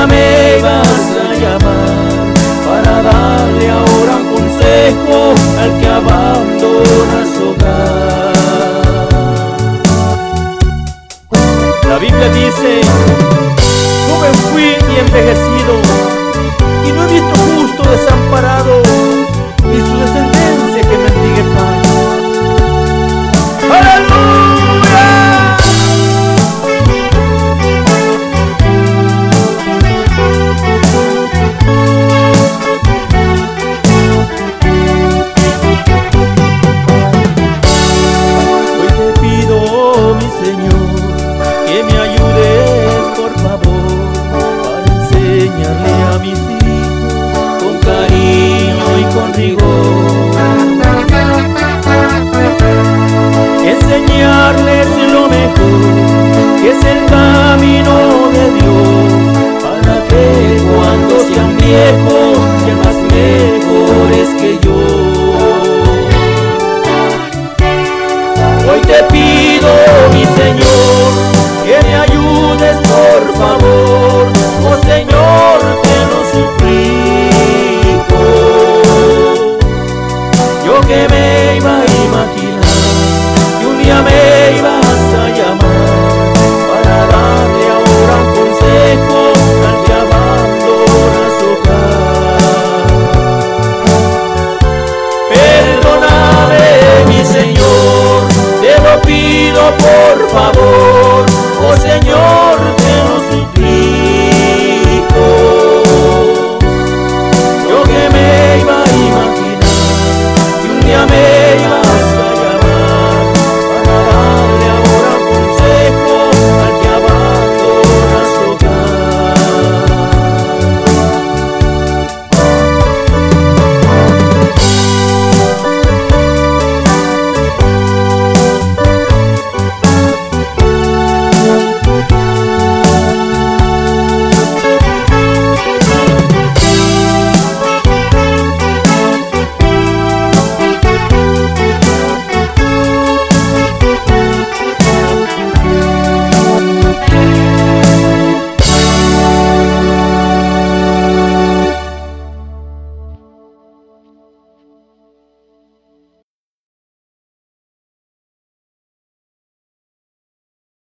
día me ibas a llamar para darle ahora un consejo al que abandona su hogar. La Biblia dice: joven fui y envejecido, y no he visto justo desamparado, ni su descendencia que mendigue pan. ¡Aleluya! Hoy te pido, mi Señor, que me ayudes, por favor, para enseñarle a mis hijos con cariño y con rigor. Enseñarles lo mejor, que es el